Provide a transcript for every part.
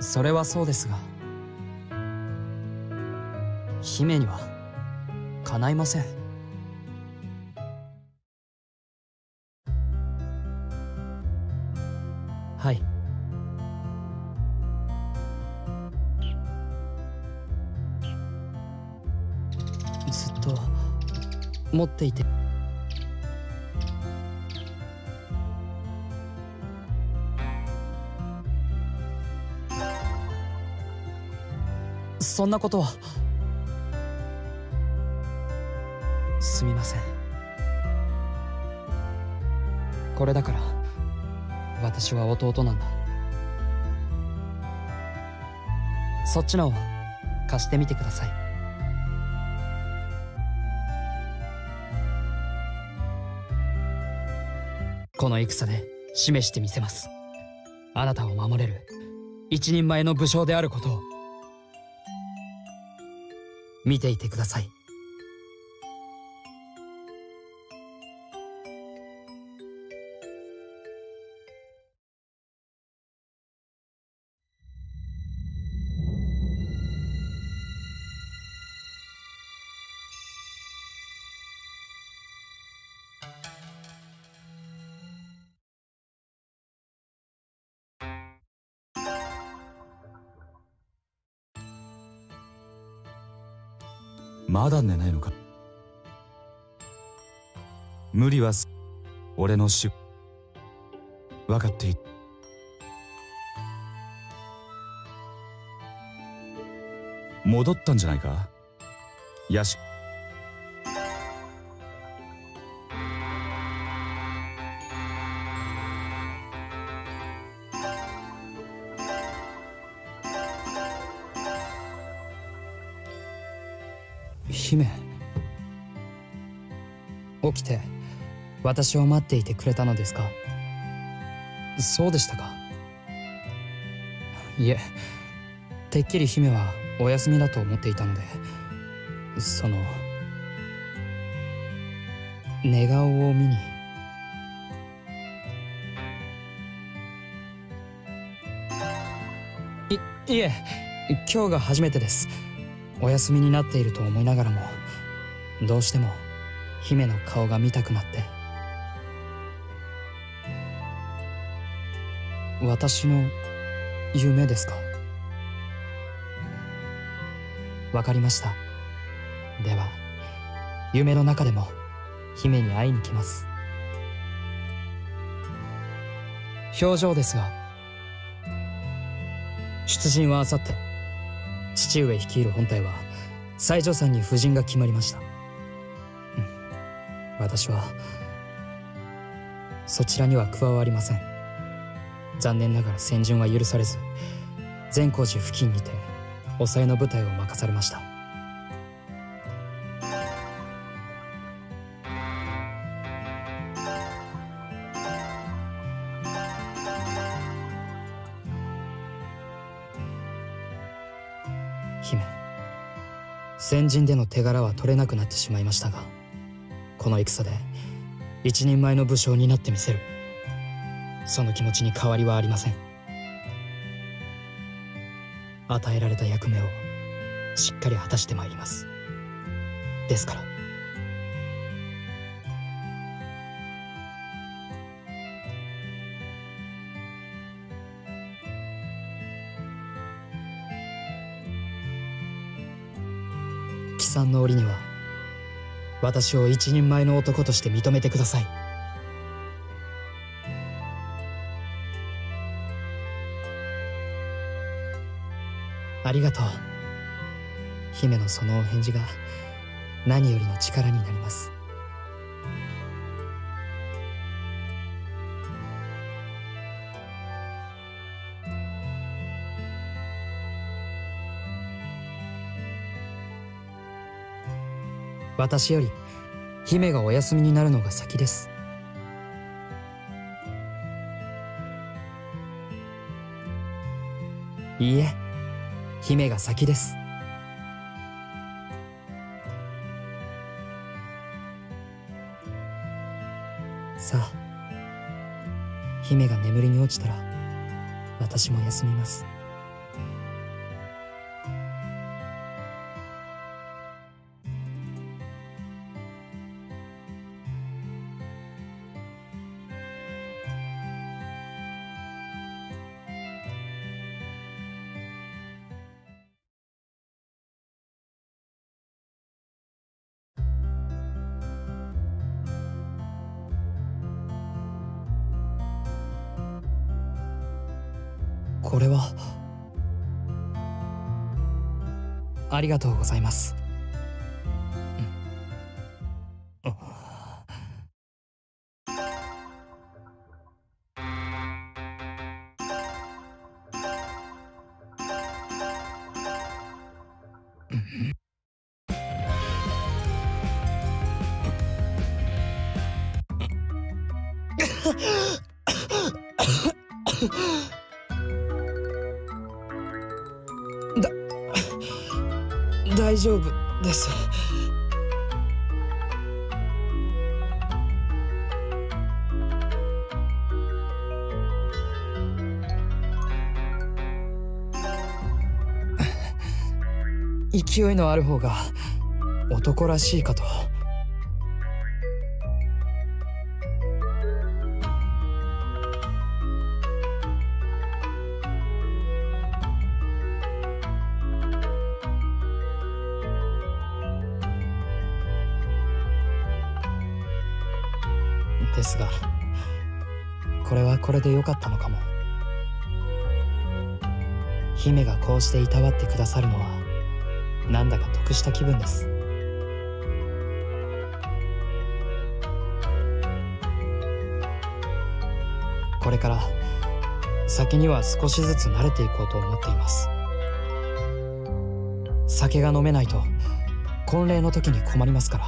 それはそうですが、姫にはかないません。はい。ずっと持っていて。そんなことは。すみません。これだから私は弟なんだ。そっちのを貸してみてください。この戦で示してみせます。あなたを守れる一人前の武将であることを。見ていてください。 まだ寝ないのか。無理は俺の分かっている。戻ったんじゃないか。ヤシ。 姫、起きて私を待っていてくれたのですか。そうでしたか。いえ、てっきり姫はお休みだと思っていたので、その寝顔を見に。いえ、今日が初めてです。お休みになっていると思いながらも、どうしても姫の顔が見たくなって。私の夢ですか。わかりました。では夢の中でも姫に会いに来ます。表情ですが、出陣はあさって。父上率いる本隊は西条山に布陣が決まりました。私はそちらには加わりません。残念ながら戦順は許されず、善光寺付近にて抑えの部隊を任されました。姫、戦陣での手柄は取れなくなってしまいましたが、この戦で一人前の武将になってみせる。その気持ちに変わりはありません。与えられた役目をしっかり果たしてまいります。ですから。帰参の折には私を一人前の男として認めてください。ありがとう。姫のそのお返事が何よりの力になります。私より姫がお休みになるのが先です。いいえ、姫が先です。さあ、姫が眠りに落ちたら私も休みます。 これは。ありがとうございます。大丈夫です。勢いのある方が男らしいかと。ですが、これはこれで良かったのかも。姫がこうしていたわってくださるのはなんだか得した気分です。これから酒には少しずつ慣れていこうと思っています。酒が飲めないと婚礼の時に困りますから。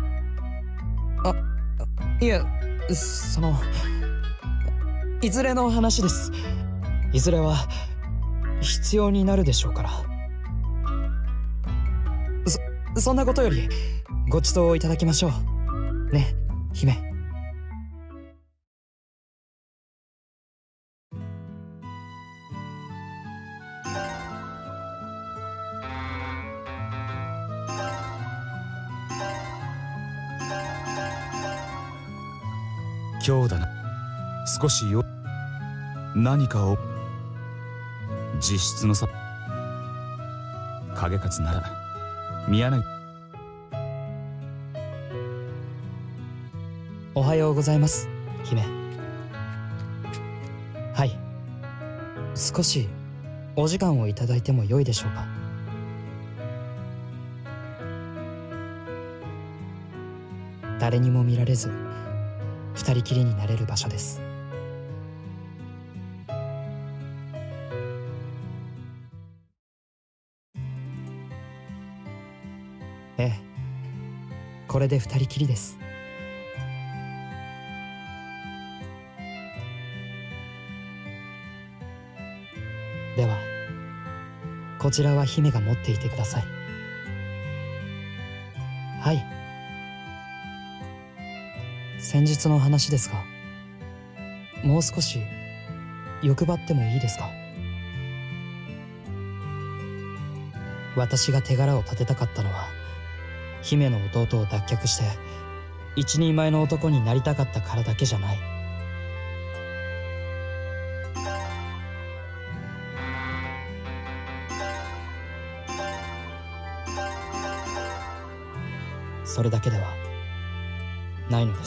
いえ、いずれの話です。いずれは必要になるでしょうから。そんなことよりご馳走をいただきましょうね、姫。 今日だな。少し何かを実質の差。影勝なら宮柳。 おはようございます、姫。はい、少しお時間をいただいてもよいでしょうか。誰にも見られず二人きりになれる場所です。ええ、これで二人きりです。ではこちらは姫が持っていてください。はい、先日の話ですが、もう少し欲張ってもいいですか。私が手柄を立てたかったのは姫の弟を脱却して一人前の男になりたかったからだけじゃない。それだけではないのです。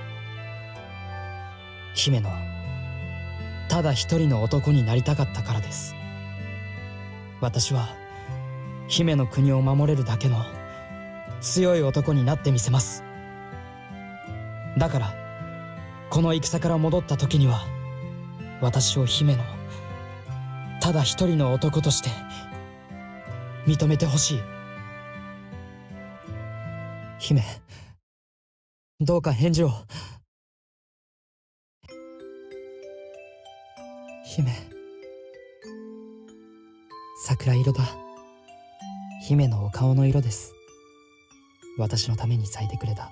姫のただ一人の男になりたかったからです。私は姫の国を守れるだけの強い男になってみせます。だからこの戦から戻った時には私を姫のただ一人の男として認めてほしい。姫、どうか返事を。姫、桜色だ。姫のお顔の色です。私のために咲いてくれた。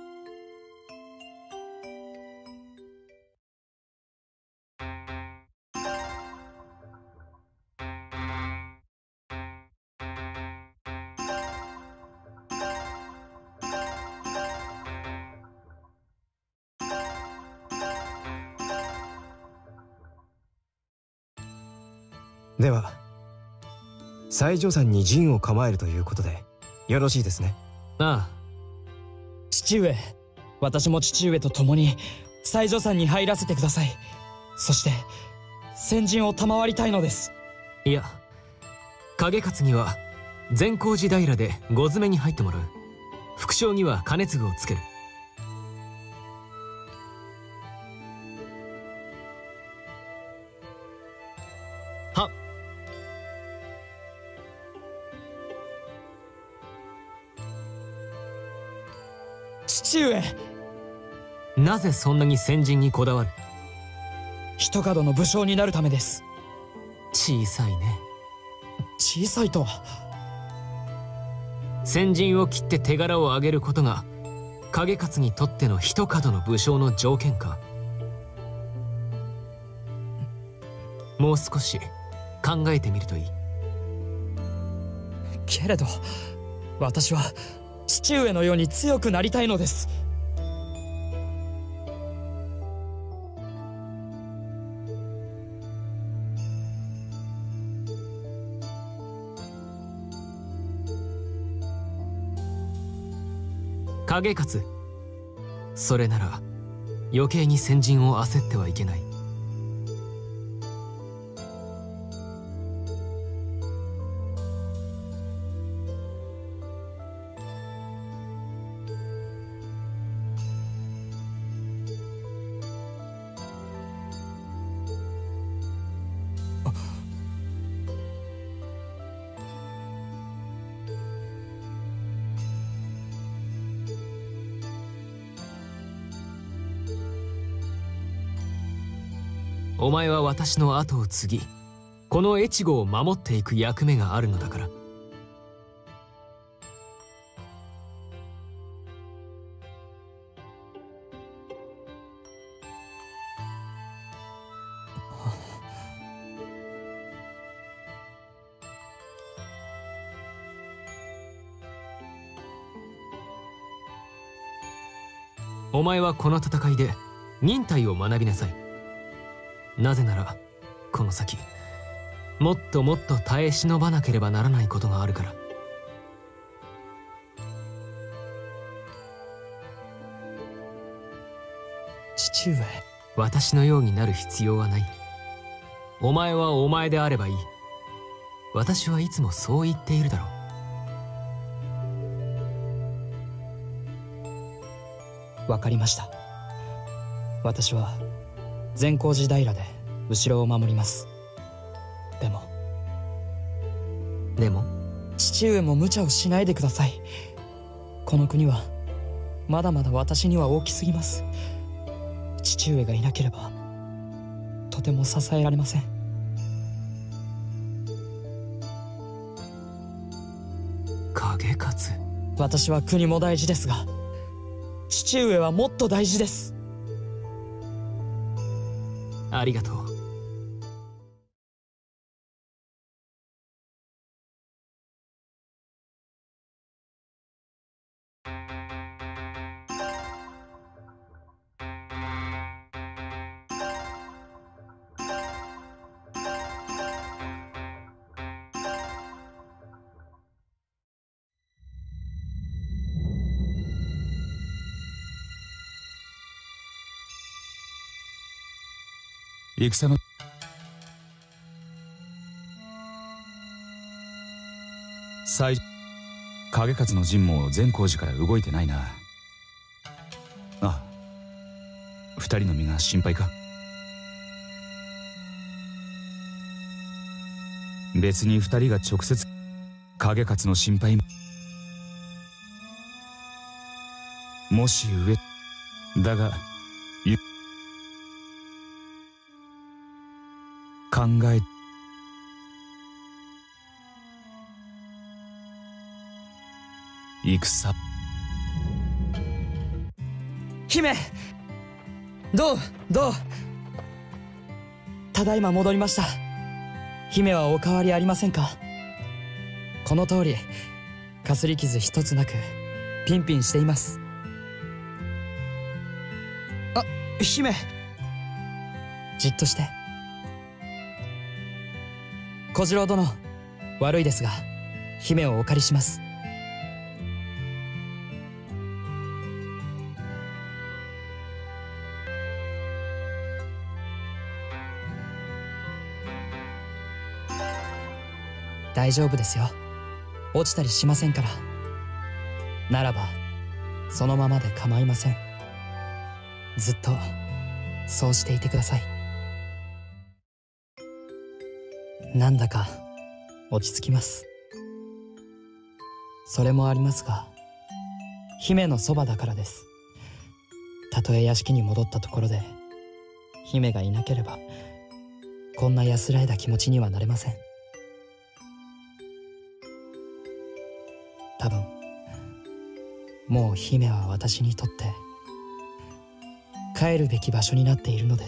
では西条さんに陣を構えるということでよろしいですね。 ああ、父上、私も父上と共に西条山に入らせてください。そして先陣を賜りたいのです。 いや、景勝には善光寺平で御詰めに入ってもらう。副将には兼次をつける。は。 父上。 なぜそんなに先陣にこだわる？ 一門の武将になるためです。 小さいね。 小さいとは。 先陣を切って手柄を上げることが景勝にとっての一門の武将の条件か。もう少し考えてみるといい。 けれど私は父上のように強くなりたいのです。 景勝、それなら余計に先陣を焦ってはいけない。お前は私の後を継ぎ、この越後を守っていく役目があるのだから。お前はこの戦いで忍耐を学びなさい。なぜならこの先もっともっと耐え忍ばなければならないことがあるから。 父上。 私のようになる必要はない。お前はお前であればいい。私はいつもそう言っているだろう。わかりました。私は善光寺平で後ろを守ります。でも父上も無茶をしないでください。この国はまだまだ私には大きすぎます。父上がいなければとても支えられません。 景勝、 私は国も大事ですが父上はもっと大事です。 ありがとう。 戦の景勝の陣も善光寺から動いてないな。ああ、二人の身が心配か。別に二人が直接景勝の心配もし上だが考え戦。 姫、どうただいま戻りました。姫はお変わりありませんか？この通りかすり傷一つなくピンピンしています。あ、姫、じっとして。小次郎殿、悪いですが姫をお借りします。 大丈夫ですよ。落ちたりしませんから。ならばそのままで構いません。ずっとそうしていてください。なんだか落ち着きます。それもありますが、姫のそばだからです。たとえ屋敷に戻ったところで姫がいなければ、こんな安らいだ気持ちにはなれません。多分もう姫は私にとって帰るべき場所になっているのです。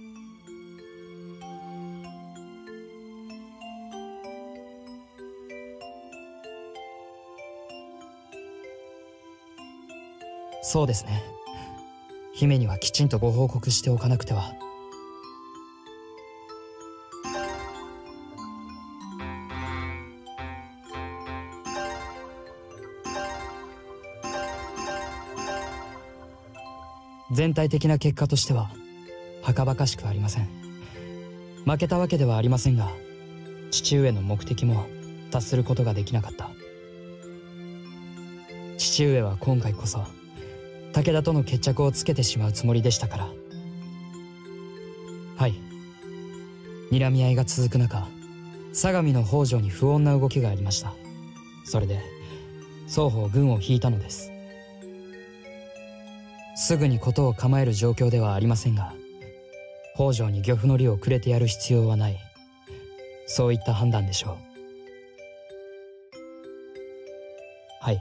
そうですね。姫にはきちんとご報告しておかなくては。全体的な結果としてははかばかしくありません。負けたわけではありませんが、父上の目的も達することができなかった。父上は今回こそ武田との決着をつけてしまうつもりでしたから。はい、睨み合いが続く中、相模の北条に不穏な動きがありました。それで双方軍を引いたのです。すぐに事を構える状況ではありませんが、北条に漁夫の利をくれてやる必要はない、そういった判断でしょう。はい。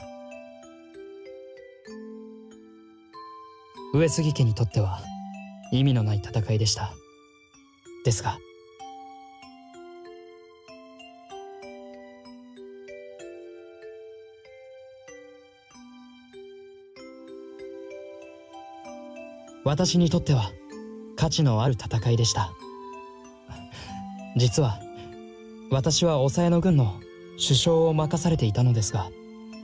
上杉家にとっては意味のない戦いでした。ですが私にとっては価値のある戦いでした。実は私は抑えの軍の首相を任されていたのですが、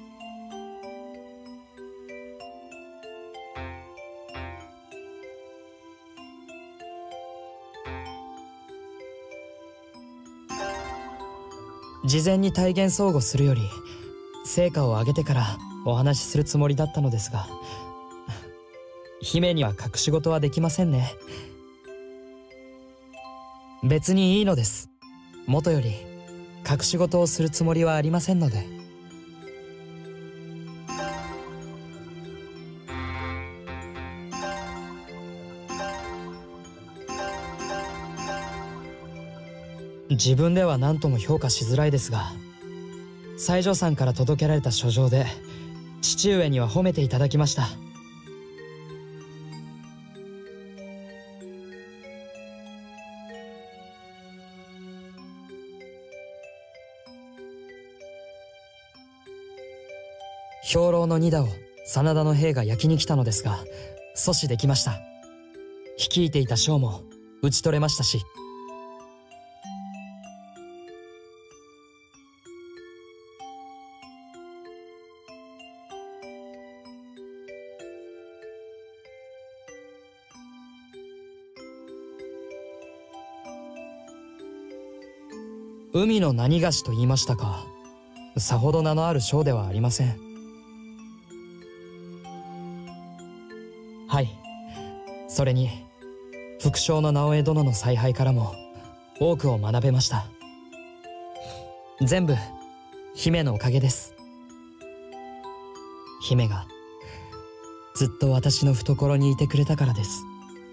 事前に大言相互するより成果を上げてからお話しするつもりだったのですが、姫には隠し事はできませんね。別にいいのです。もとより隠し事をするつもりはありませんので。自分では何とも評価しづらいですが、西条さんから届けられた書状で父上には褒めていただきました。兵糧の荷田を真田の兵が焼きに来たのですが、阻止できました。率いていた将も討ち取れましたし。海の何菓子と言いましたか。さほど名のある将ではありません。はい。それに副将の直江殿の采配からも多くを学べました。全部姫のおかげです。姫がずっと私の懐にいてくれたからです。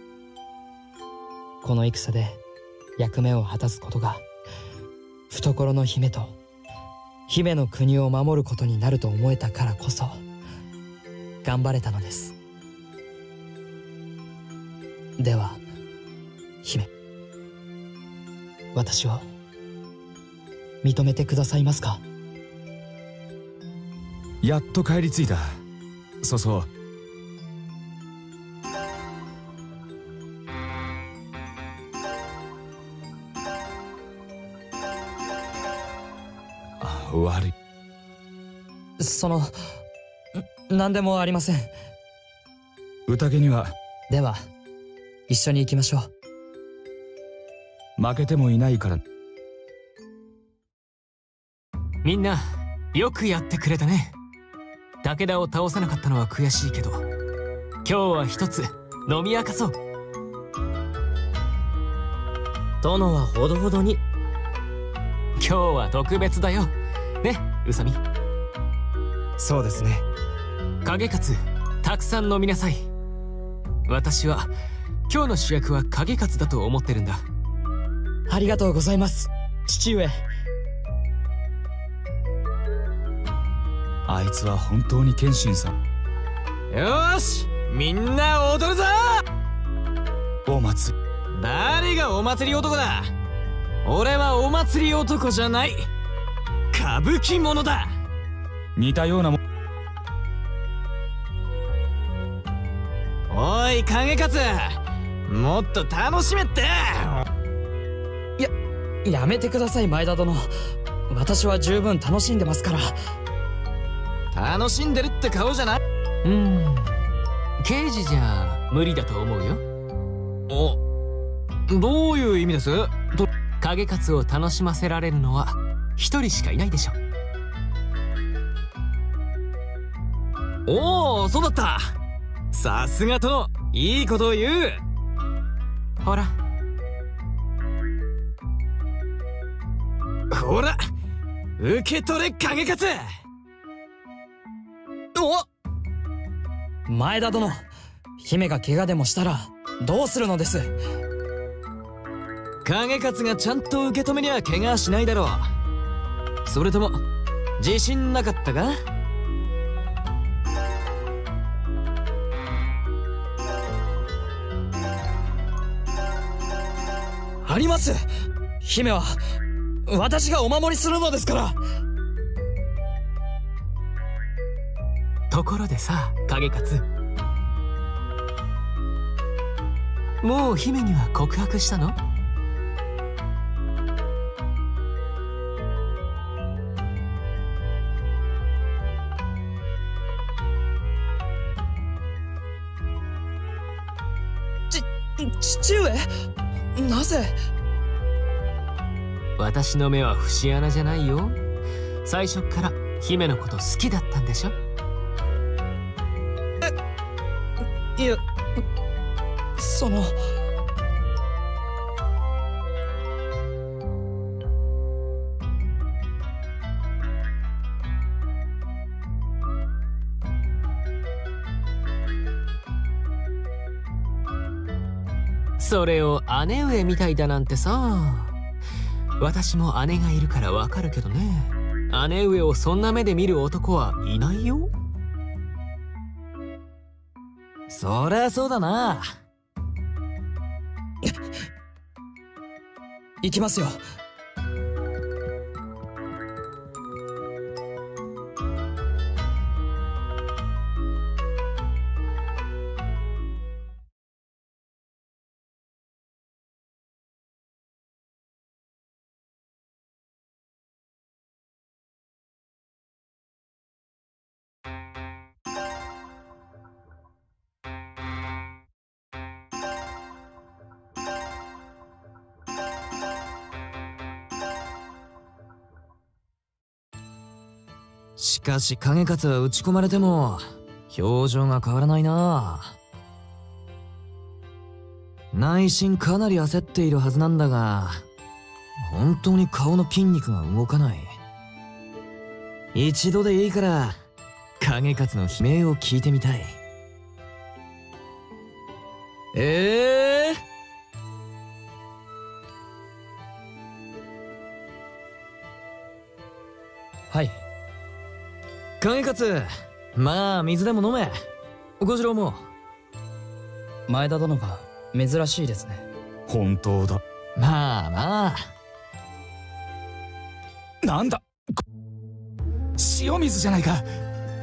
この戦で役目を果たすことが懐の姫と姫の国を守ることになると思えたからこそ頑張れたのです。では姫、私を認めてくださいますか。 やっと帰り着いた。そうそう。悪い。 何でもありません。 宴には。 では一緒に行きましょう。 負けてもいないから。 みんなよくやってくれたね。武田を倒せなかったのは悔しいけど、今日は一つ飲み明かそう。 殿はほどほどに。 今日は特別だよね、宇佐美。 そうですね。 影勝たくさん飲みなさい。私は今日の主役は影勝だと思ってるんだ。 ありがとうございます、父上。 あいつは本当に謙信さん。 よーし、みんな踊るぞ。 お祭り。 誰がお祭り男だ。俺はお祭り男じゃない、歌舞伎者だ。 似たようなもん。 おい影勝、もっと楽しめって。 やめてください前田殿。私は十分楽しんでますから。 楽しんでるって顔じゃない。 刑事じゃ無理だと思うよ。 どういう意味です？ 影勝を楽しませられるのは一人しかいないでしょ。 おお、そうだった。さすが殿、いいことを言う。 ほらほら、受け取れ影勝。 前田殿、姫が怪我でもしたらどうするのです？ 影勝がちゃんと受け止めりゃ怪我はしないだろう。それとも自信なかったか？ あります。姫は私がお守りするのですから。 ところでさ、影勝、もう姫には告白したの？ 父上、なぜ？ 私の目は節穴じゃないよ。最初っから姫のこと好きだったんでしょ？ いや、その。 それを姉上みたいだなんてさ。私も姉がいるからわかるけどね。姉上をそんな目で見る男はいないよ。 そりゃそうだな。 行きますよ。 しかし影勝は打ち込まれても表情が変わらないな。内心かなり焦っているはずなんだが、本当に顔の筋肉が動かない。一度でいいから影勝の悲鳴を聞いてみたい。 はい。 影勝、まあ水でも飲め。小次郎も。 前田殿が珍しいですね。 本当だ。 まあまあ。 なんだ、塩水じゃないか。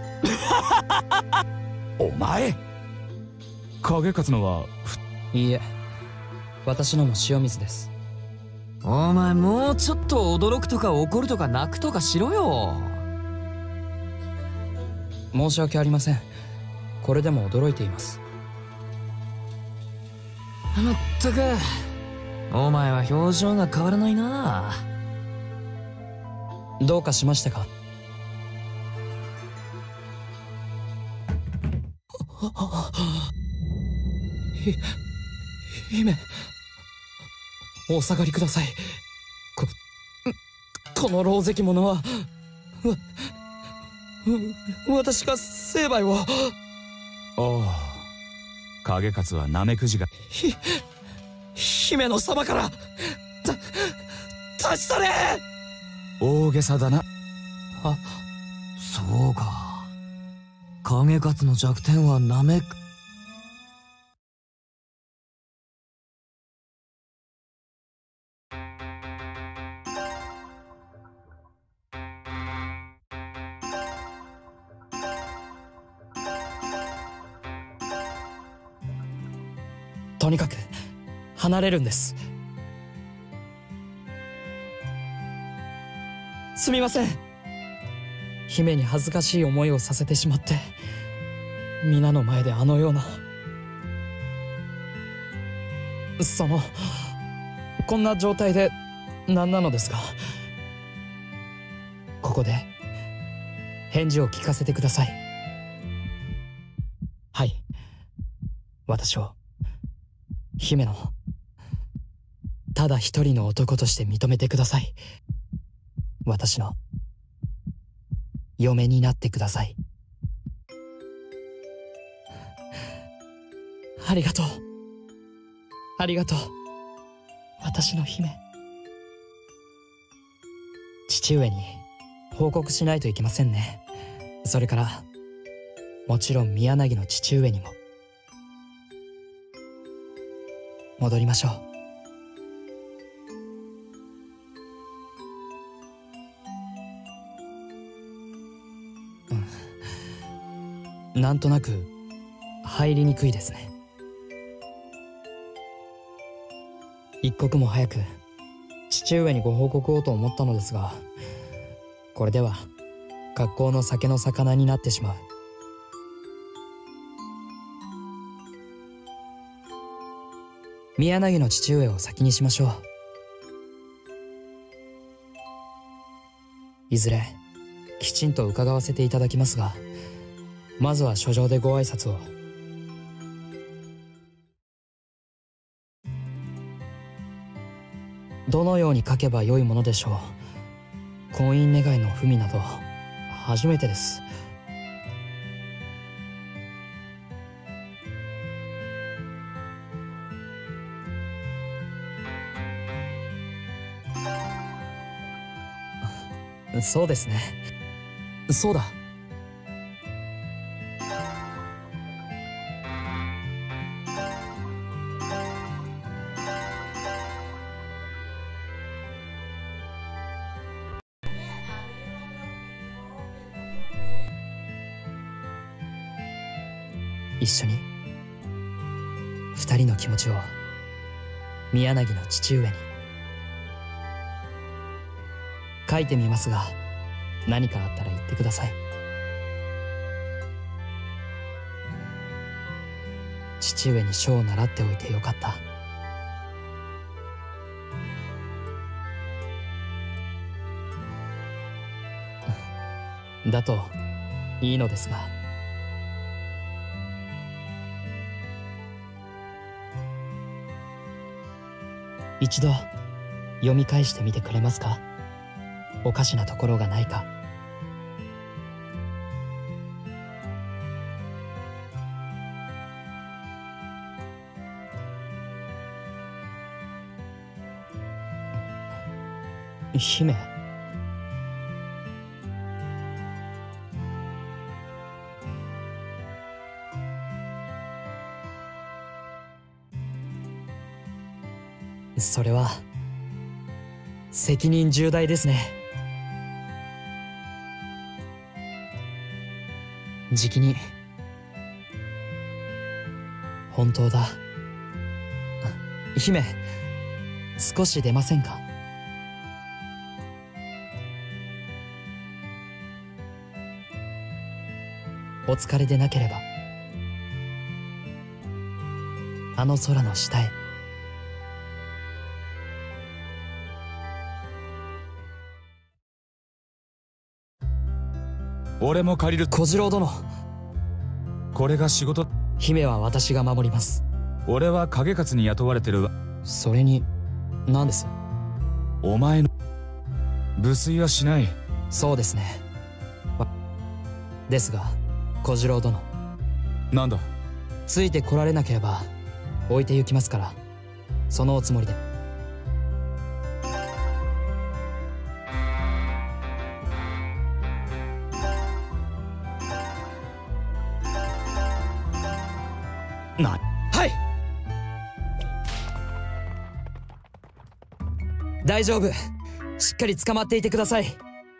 お前、影勝のはいいえ、私のも塩水です。 お前もうちょっと驚くとか怒るとか泣くとかしろよ。 申し訳ありません。これでも驚いています。 まったく、お前は表情が変わらないな。 どうかしましたか？姫、お下がりください。この狼藉者は私が成敗を。 おお、影勝はナメクジが。 姫のそばから立ち去れ。 大げさだな。 あ、そうか。影勝の弱点はナメク。 とにかく離れるんです。すみません。姫に恥ずかしい思いをさせてしまって、皆の前であのような。こんな状態で何なのですか？ここで返事を聞かせてください。はい、私を姫のただ一人の男として認めてください。私の嫁になってください。ありがとう、ありがとう、私の姫。父上に報告しないといけませんね。それからもちろん宮凪の父上にも。戻りましょう。なんとなく入りにくいですね。一刻も早く父上にご報告をと思ったのですが、これでは学校の酒の魚になってしまう。宮凪の父上を先にしましょう。いずれきちんと伺わせていただきますが、まずは書状でご挨拶を。どのように書けばよいものでしょう。婚姻願いの文など初めてです。そうですね。そうだ。一緒に二人の気持ちを宮凪の父上に書いてみますが、何かあったら言ってください。父上に書を習っておいてよかった。だといいのですが。一度読み返してみてくれますか？おかしなところがないか。姫、それは責任重大ですね。じきに本当だ。姫、少し出ませんか？お疲れでなければあの空の下へ。 俺も借りる。 小次郎殿、 これが仕事。 姫は私が守ります。 俺は影勝に雇われてるわ。 それに何です？ お前の無粋はしない。 そうですね。ですが小次郎殿、 なんだ？ ついてこられなければ置いて行きますから、そのおつもりで。はい。大丈夫、しっかり捕まっていてください。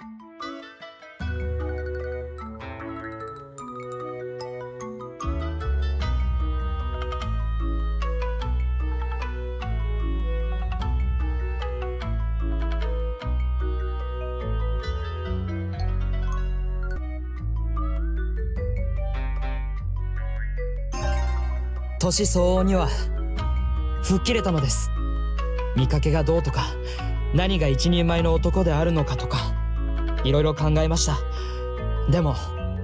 年相応には吹っ切れたのです。見かけがどうとか、何が一人前の男であるのかとか、いろいろ考えました。でも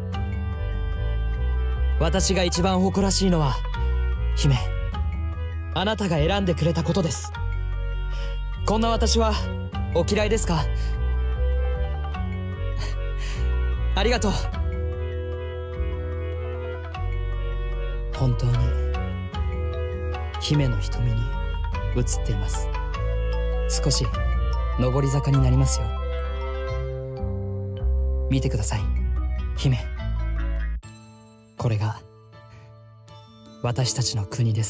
私が一番誇らしいのは、姫、あなたが選んでくれたことです。こんな私はお嫌いですか？ありがとう。本当に姫の瞳に映っています。少し上り坂になりますよ。見てください、姫。これが私たちの国です。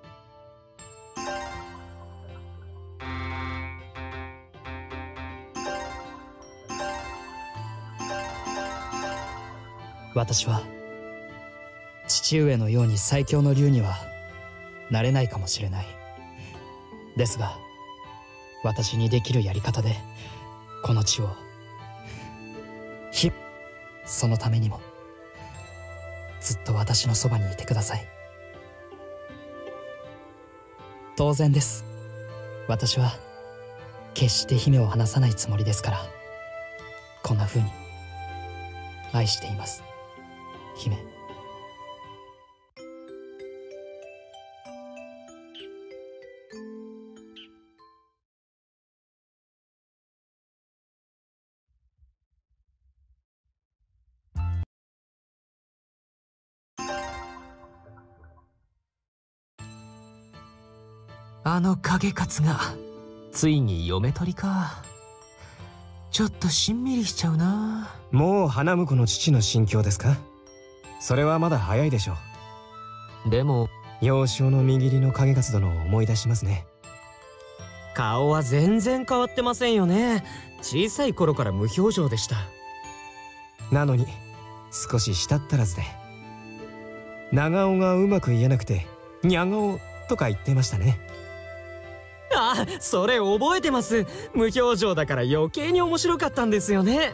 私は父上のように最強の竜にはなれないかもしれない。ですが私にできるやり方でこの地をそのためにもずっと私のそばにいてください。当然です。私は決して姫を離さないつもりですから。こんな風に愛しています、姫。 あの影勝がついに嫁取りか。ちょっとしんみりしちゃうな。 もう花婿の父の心境ですか？それはまだ早いでしょう。でも幼少の右利の影勝殿を思い出しますね。 顔は全然変わってませんよね。小さい頃から無表情でした。 なのに少し舌足らずで、長尾がうまく言えなくてにゃがおとか言ってましたね。 あ、それ覚えてます。無表情だから余計に面白かったんですよね。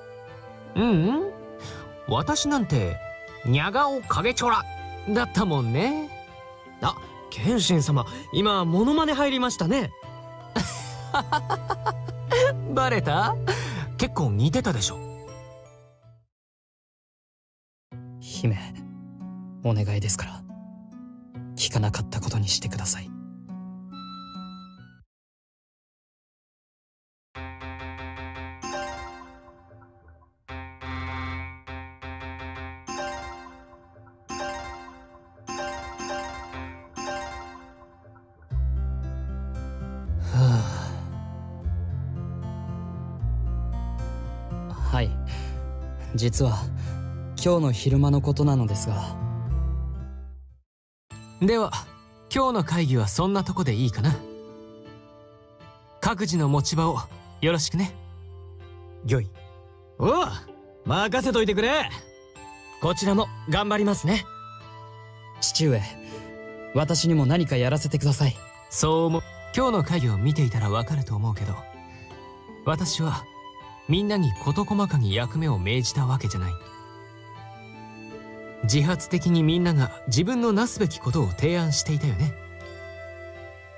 私なんてにゃがお影ちょらだったもんね。 あ、謙信様、今モノマネ入りましたね。 バレた？結構似てたでしょ。 姫、お願いですから聞かなかったことにしてください。はい、実は今日の昼間のことなのですが。 では今日の会議はそんなとこでいいかな。各自の持ち場をよろしくね。 御意。 おう、任せといてくれ。こちらも頑張りますね。 父上、私にも何かやらせてください。 そう思う。今日の会議を見ていたらわかると思うけど、私はみんなに事細かに役目を命じたわけじゃない。自発的にみんなが自分のなすべきことを提案していたよね。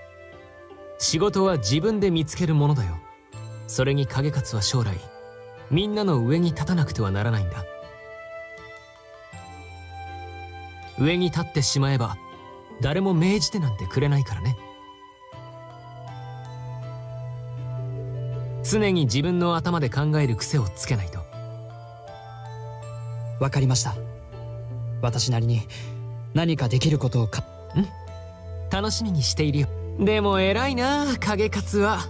仕事は自分で見つけるものだよ。それに影勝は将来みんなの上に立たなくてはならないんだ。上に立ってしまえば誰も命じてなんてくれないからね。常に自分の頭で考える癖をつけないと。 わかりました。私なりに何かできることを楽しみにしているよ。でも偉いな影勝は。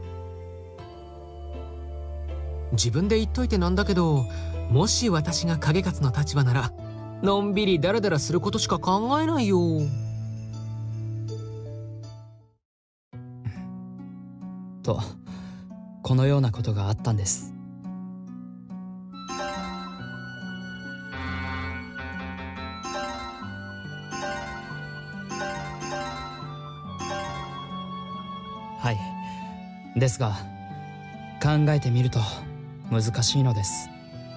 自分で言っといてなんだけど、もし私が影勝の立場ならのんびりダラダラすることしか考えないよ。 とこのようなことがあったんです。はい。ですが考えてみると難しいのです。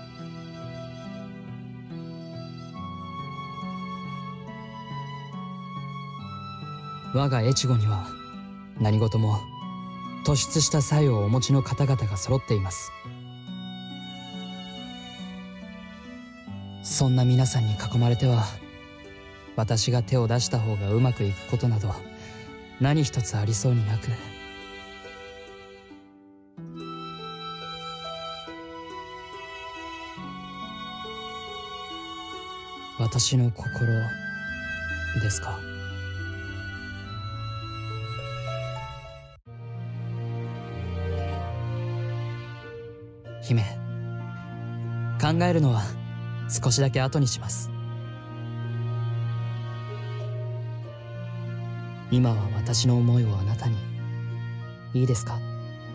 我が越後には何事も突出した才をお持ちの方々が揃っています。そんな皆さんに囲まれては私が手を出した方がうまくいくことなど何一つありそうになく、私の心ですか。姫、考えるのは少しだけ後にします。今は私の思いをあなたにいいですか。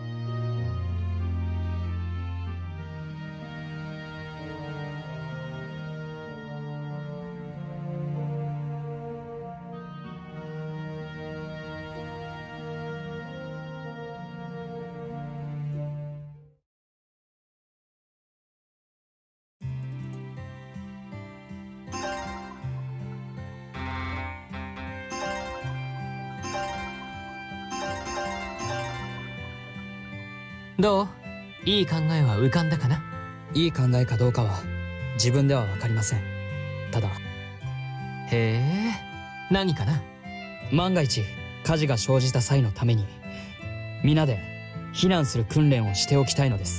どう？いい考えは浮かんだかな？ いい考えかどうかは自分では分かりません。ただ、 へえ、何かな？ 万が一火事が生じた際のために皆で避難する訓練をしておきたいのです。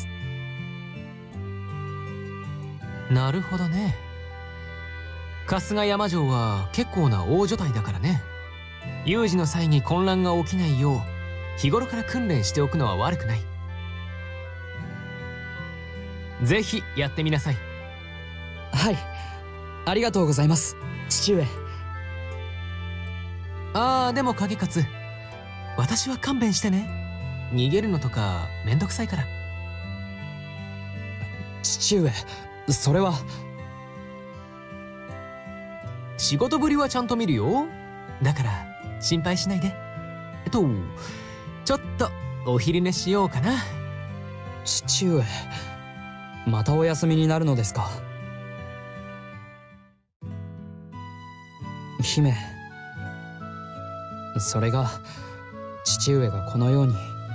なるほどね。春日山城は結構な大所帯だからね。有事の際に混乱が起きないよう日頃から訓練しておくのは悪くない。ぜひやってみなさい。 はい、ありがとうございます、父上。 でも影勝、私は勘弁してね。逃げるのとかめんどくさいから。 父上、それは。 仕事ぶりはちゃんと見るよ。だから心配しないで。ちょっとお昼寝しようかな。 父上、またお休みになるのですか。姫、それが父上がこのように。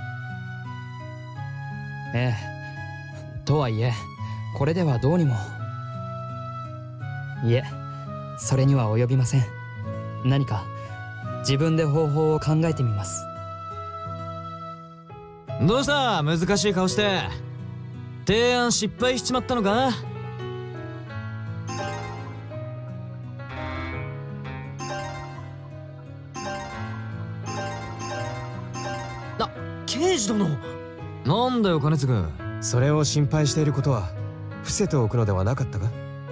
ええ、とはいえこれではどうにも。いえ、それには及びません。何か自分で方法を考えてみます。 どうした？難しい顔して。提案失敗しちまったのか？ 刑事殿。 なんだよ金継。 それを心配していることは伏せておくのではなかったか？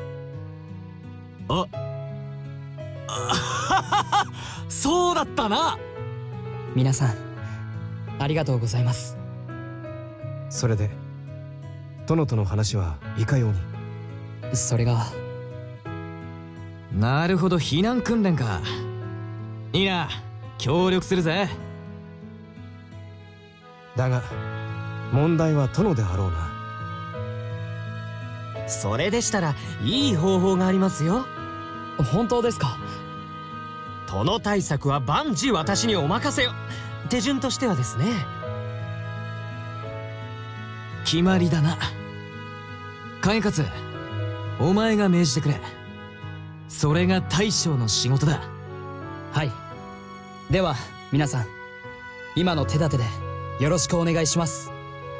そうだったな。 皆さんありがとうございます。 それで殿との話はいかように？ それが。 なるほど、避難訓練か。いいな、協力するぜ。 だが問題は殿であろうな。 それでしたらいい方法がありますよ。 本当ですか？ 殿対策は万事私にお任せよ。手順としてはですね。 決まりだな。 影勝、お前が命じてくれ。それが大将の仕事だ。 はい。では皆さん、今の手立てでよろしくお願いします。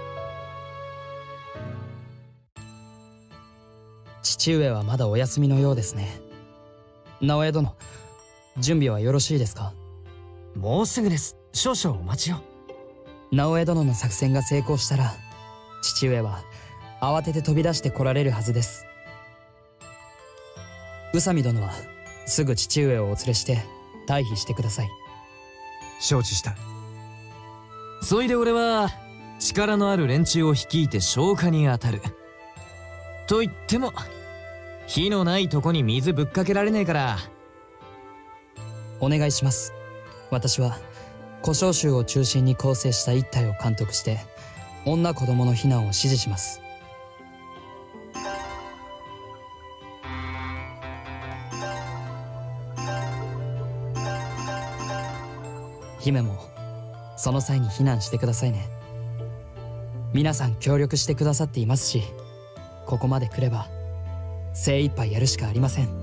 父上はまだお休みのようですね。直江殿、準備はよろしいですか？ もうすぐです。少々お待ちを。 直江殿の作戦が成功したら、父上は慌てて飛び出して来られるはずです。宇佐美殿はすぐ父上をお連れして退避してください。 承知した。 そいで俺は力のある連中を率いて消火に当たる。と言っても火のないとこに水ぶっかけられねえから。 お願いします。私は古召集を中心に構成した一隊を監督して女子供の避難を指示します。姫もその際に避難してくださいね。皆さん協力してくださっていますし、ここまで来れば精一杯やるしかありません。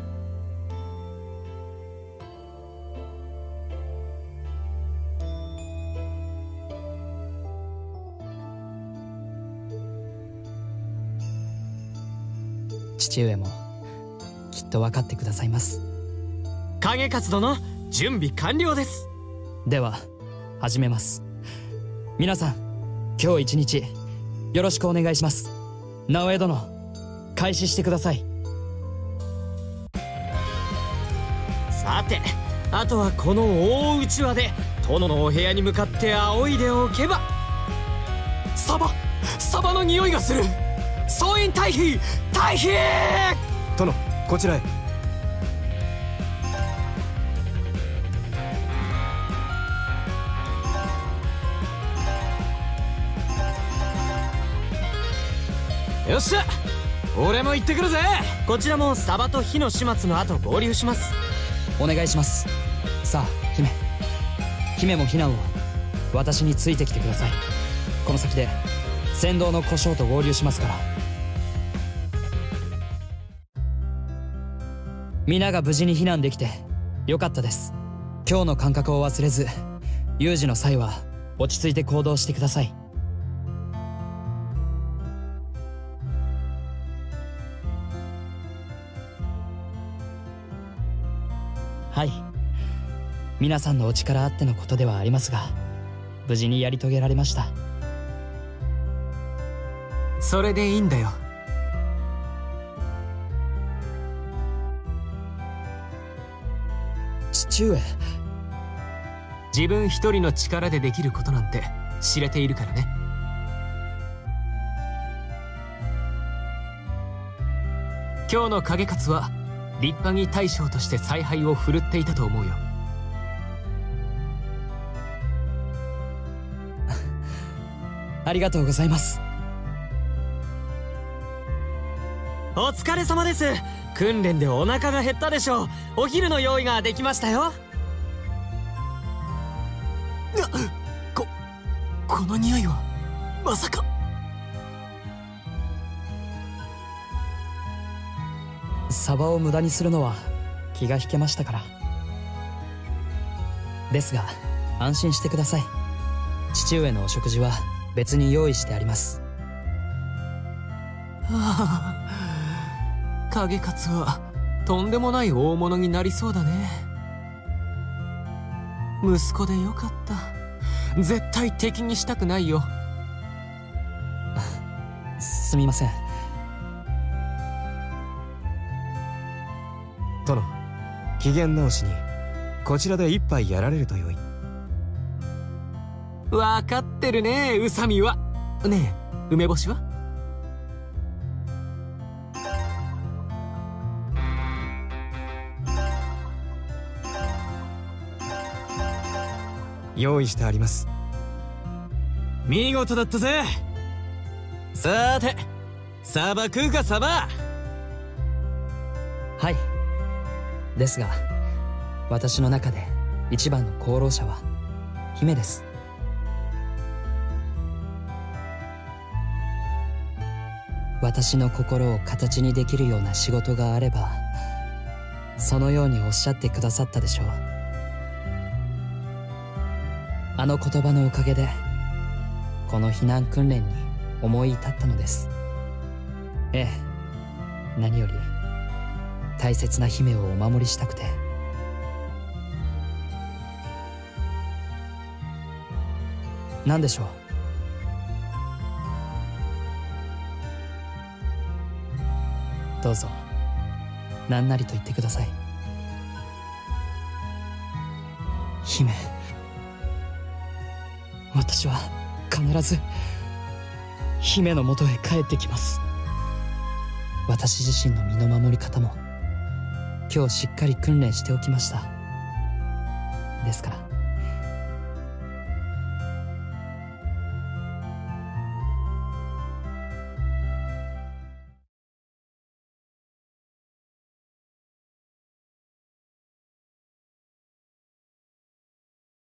父上もきっと分かってくださいます。 影勝殿、準備完了です。 では始めます。皆さん、今日一日よろしくお願いします。直江殿、開始してください。 さて、あとはこの大うちわで殿のお部屋に向かって仰いでおけば。サバの匂いがする。総員退避退避。 殿、こちらへ。 よっしゃ、俺も行ってくるぜ。 こちらもサバと火の始末の後合流します。 お願いします。さあ姫も避難を。私についてきてください。この先で先導の小将と合流しますから。皆が無事に避難できてよかったです。今日の感覚を忘れず、有事の際は落ち着いて行動してください。はい、皆さんのお力あってのことではありますが、無事にやり遂げられました。 それでいいんだよ。 父上、 自分一人の力でできることなんて知れているからね。今日の影勝は立派に大将として采配を振るっていたと思うよ。 ありがとうございます。 お疲れ様です。訓練でお腹が減ったでしょう。お昼の用意ができましたよ。 この匂いはまさか。 サバを無駄にするのは気が引けましたから。ですが安心してください。父上のお食事は別に用意してあります。 はあ、影勝はとんでもない大物になりそうだね。息子でよかった。絶対敵にしたくないよ。 すみません。 殿、機嫌直しにこちらで一杯やられるとよい。 わかってるね、宇佐美は。ねえ、梅干しは？ 用意してあります。 見事だったぜ。さーて、サバ食うかサバ。 はい。ですが私の中で一番の功労者は姫です。 私の心を形にできるような仕事があれば、そのようにおっしゃってくださったでしょう。あの言葉のおかげでこの避難訓練に思い至ったのです。ええ、何より大切な姫をお守りしたくて。何でしょう。どうぞ何なりと言ってください。姫、私は必ず姫のもとへ帰ってきます。私自身の身の守り方も今日しっかり訓練しておきました。ですから